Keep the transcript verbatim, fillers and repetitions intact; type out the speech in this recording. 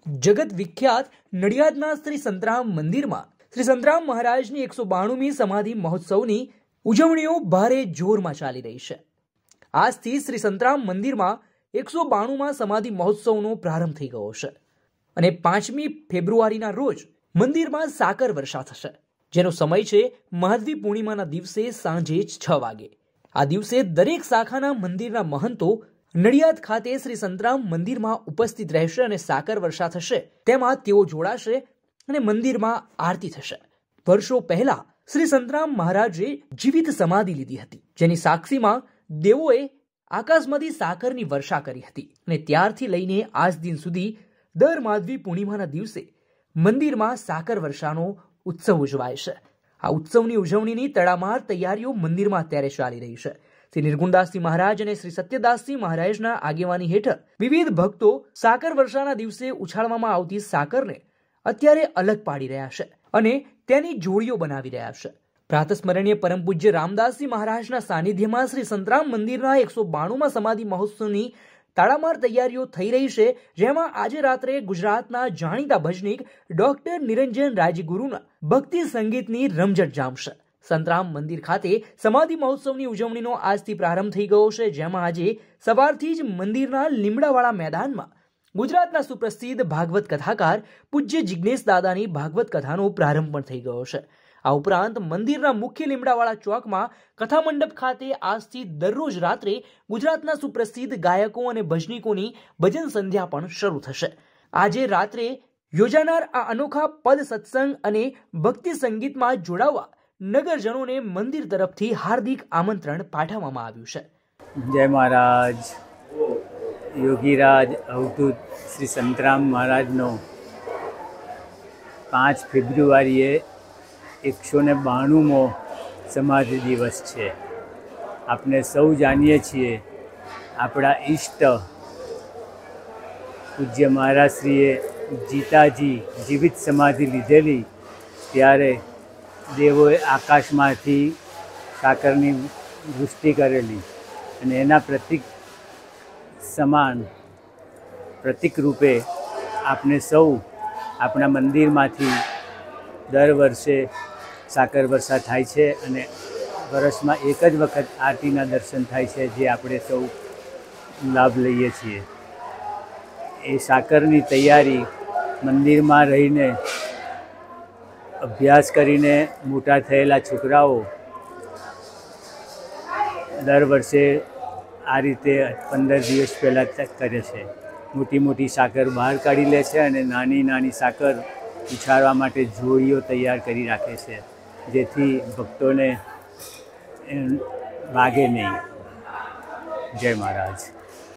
જગત વિખ્યાત નડિયાદના શ્રી સંતરામ મંદિરમાં શ્રી સંતરામ મહારાજની એકસો બાણુમી સમાધિ મહોત્સવની ઉજવણીઓ ભારે જોરમાં ચાલી રહી છે। આજથી શ્રી સંતરામ મંદિરમાં એકસો બાણુંમાં સમાધિ મહોત્સવનો પ્રારંભ થઈ ગયો છે અને પાંચમી ફેબ્રુઆરીના રોજ મંદિરમાં સાકર વર્ષા થશે, જેનો સમય છે મહાદ્વી પૂર્ણિમાના દિવસે સાંજે છ વાગે। આ દિવસે દરેક શાખાના મંદિરના મહંતો નડિયાદ ખાતે શ્રી સંતરામ મંદિરમાં ઉપસ્થિત રહેશે અને સાકર વર્ષા થશે તેમાં તેઓ જોડાશે અને મંદિરમાં આરતી થશે। વર્ષો પહેલા શ્રી સંતરામ મહારાજે જીવિત સમાધિ લીધી હતી, જેની સાક્ષીમાં દેવોએ આકાશમાંથી સાકરની વર્ષા કરી હતી અને ત્યારથી લઈને આજ દિન સુધી દર માધવી પૂર્ણિમાના દિવસે મંદિરમાં સાકર વર્ષાનો ઉત્સવ ઉજવાય છે। આ ઉત્સવની ઉજવણીની તડામાર તૈયારીઓ મંદિરમાં અત્યારે ચાલી રહી છે। શ્રી નિર્ગુણદાસજી મહારાજ અને શ્રી સત્યદાસજી મહારાજના આગેવાની હેઠળ વિવિધ ભક્તો સાકર વર્ષાના દિવસે ઉછાળવામાં આવતી સાકરને અત્યારે અલગ પાડી રહ્યા છે અને તેની જોડીઓ બનાવી રહ્યા છે। પ્રાતસ્મરણીય પરમ પૂજ્ય રામદાસજી મહારાજના સાનિધ્યમાં શ્રી સંતરામ મંદિરના એકસો બાણુંમાં સમાધિ મહોત્સવની તાળામાર તૈયારીઓ થઈ રહી છે, જેમાં આજે રાત્રે ગુજરાતના જાણીતા ભજનીક ડોક્ટર નિરંજન રાજગુરુના ભક્તિ સંગીતની રમઝટ જામશે। સંતરામ મંદિર ખાતે સમાધિ મહોત્સવની ઉજવણીનો આજથી પ્રારંભ થઈ ગયો છે, જેમાં આજે સવારથી જ મંદિરના લીમડાવાળા મેદાનમાં ગુજરાતના સુપ્રસિદ્ધ ભાગવત કથાકાર પૂજ્ય જિજ્ઞેશ દાદાની ભાગવત કથાનો પ્રારંભ પણ થઈ ગયો છે। આ ઉપરાંત મંદિરના મુખ્ય લીમડાવાળા ચોકમાં કથા મંડપ ખાતે આજથી દરરોજ રાત્રે ગુજરાતના સુપ્રસિદ્ધ ગાયકો અને ભજનીકોની ભજન સંધ્યા પણ શરૂ થશે। આજે રાત્રે યોજાનાર આ અનોખા પદ સત્સંગ અને ભક્તિ સંગીતમાં જોડાવા નગરજનોને મંદિર તરફથી હાર્દિક આમંત્રણ પાઠવવામાં આવ્યું છે। જય મહારાજ। યોગીરાજ અવધૂત શ્રી સંતરામ મહારાજનો પાંચ ફેબ્રુઆરીએ એકસો ને બાણુંમો સમાધિ દિવસ છે। આપણે સૌ જાણીએ છીએ આપણા ઈષ્ટ પૂજ્ય મહારાજશ્રીએ જીતાજી જીવિત સમાધિ લીધેલી ત્યારે દેવોએ આકાશમાંથી સાકરની વૃષ્ટિ કરેલી અને એના પ્રતિક સમાન પ્રતિક રૂપે આપણે સૌ આપણા મંદિરમાંથી દર વર્ષે સાકર વર્ષા થાય છે અને વર્ષમાં એક જ વખત આરતીના દર્શન થાય છે, જે આપણે સૌ લાભ લઈએ છીએ। એ સાકરની તૈયારી મંદિરમાં રહીને અભ્યાસ કરીને મોટા થયેલા છોકરાઓ દર વર્ષે આ રીતે પંદર દિવસ પહેલાં કરે છે। મોટી મોટી સાકર બહાર કાઢી લે છે અને નાની નાની સાકર ઉછાળવા માટે જોડીઓ તૈયાર કરી રાખે છે, જેથી ભક્તોને વાગે નહીં। જય મહારાજ।